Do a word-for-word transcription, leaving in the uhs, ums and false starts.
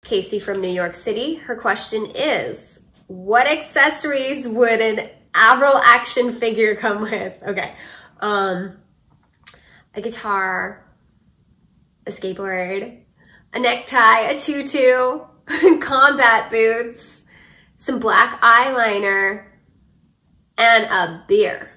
Casey from New York City, her question is, what accessories would an Avril action figure come with? Okay, um, a guitar, a skateboard, a necktie, a tutu, combat boots, some black eyeliner, and a beer.